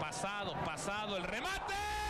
Pasado el remate.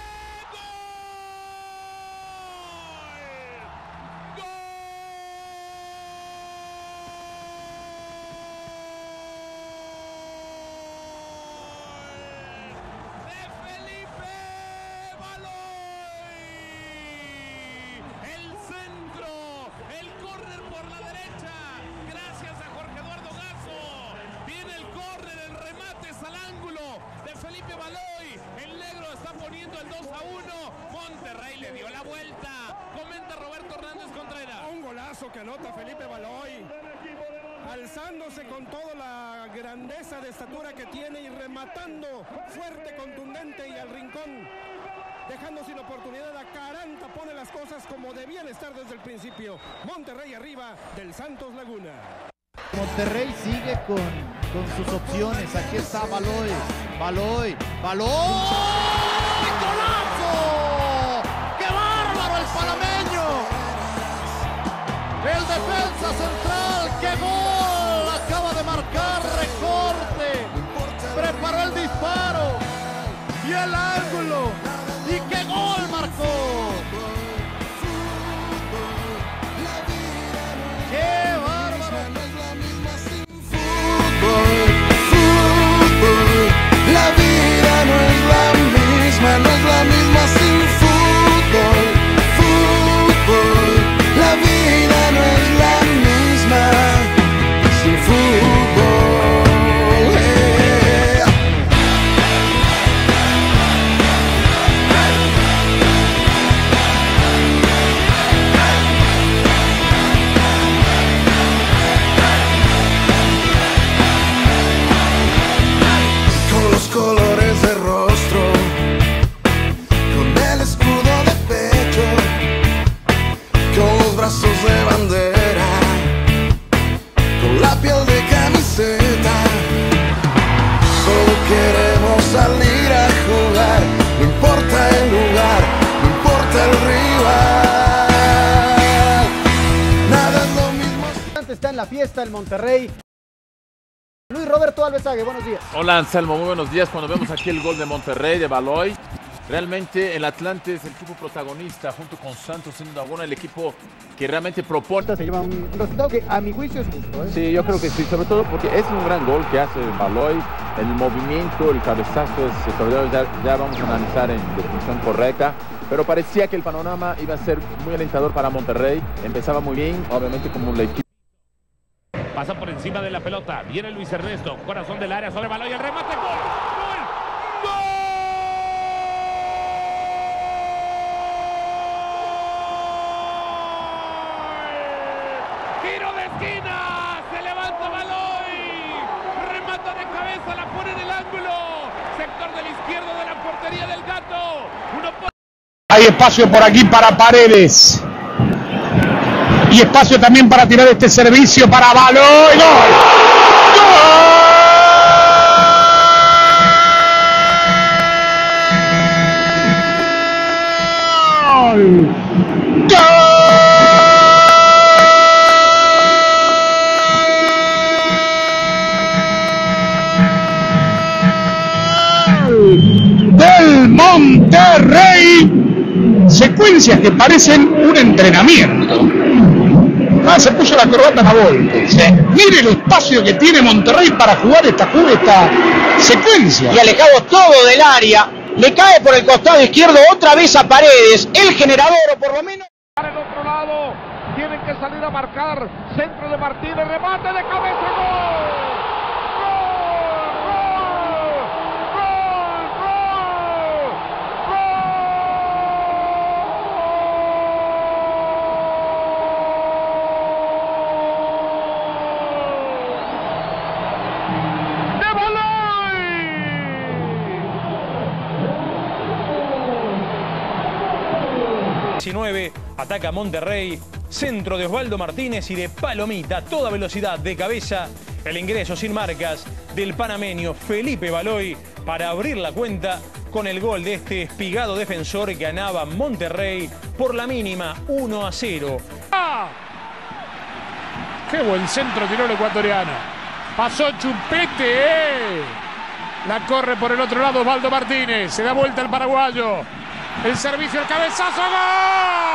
Felipe Baloy, el negro está poniendo el 2-1. Monterrey le dio la vuelta. Comenta Roberto Hernández Contreras. Un golazo que anota Felipe Baloy, alzándose con toda la grandeza de estatura que tiene y rematando fuerte, contundente y al rincón, dejando sin oportunidad a Caranta. Pone las cosas como debían estar desde el principio. Monterrey arriba del Santos Laguna. Monterrey sigue con sus opciones. Aquí está Baloy. ¡Golazo! ¡Qué bárbaro el panameño! El defensa central, ¡qué gol! Acaba de marcar, recorte. Preparó el disparo y el ángulo. ¡Y qué gol marcó! ¡Qué bárbaro! La vida no es la misma sin fútbol, la vida no es la misma sin fútbol. Con los colores de rostro, con el escudo de pecho, con los brazos de bandera, con la piel de camiseta. Solo queremos salir a jugar, no importa el lugar, no importa el rival. Nada es lo mismo. Está en la fiesta el Monterrey. Luis Roberto Alvesague, buenos días. Hola Anselmo, muy buenos días. Cuando vemos aquí el gol de Monterrey, de Baloy, realmente el Atlante es el equipo protagonista junto con Santos, siendo Laguna el equipo que realmente propone. Se lleva un resultado que a mi juicio es justo, ¿eh? Sí, yo creo que sí, sobre todo porque es un gran gol que hace Baloy, el movimiento, el cabezazo, sobre todo ya vamos a analizar en definición correcta, pero parecía que el panorama iba a ser muy alentador para Monterrey, empezaba muy bien, obviamente como el equipo. Pasa por encima de la pelota. Viene Luis Ernesto. Corazón del área sobre Baloy. El remate. ¡Gol! ¡Giro de esquina! Se levanta Baloy. Remata de cabeza. La pone en el ángulo. Sector del izquierdo de la portería del Gato. Hay espacio por aquí para Paredes. Y espacio también para tirar este servicio para Baloy. ¡Gol! ¡Gol! ¡Gol! Del Monterrey. Secuencias que parecen un entrenamiento. Se puso la corbata a Volpe. Sí. Mire el espacio que tiene Monterrey para jugar esta secuencia. Y alejado todo del área, le cae por el costado izquierdo otra vez a Paredes, el generador, o por lo menos. Para el otro lado, tienen que salir a marcar. Centro de Martínez, remate de cabeza, gol. Ataca Monterrey, centro de Osvaldo Martínez y de Palomita, toda velocidad de cabeza, el ingreso sin marcas del panameño Felipe Baloy para abrir la cuenta con el gol de este espigado defensor que ganaba Monterrey por la mínima 1-0. ¡Ah! ¡Qué buen centro tiró el ecuatoriano! Pasó Chupete, La corre por el otro lado Osvaldo Martínez. Se da vuelta el paraguayo. El servicio, el cabezazo. ¡Gol!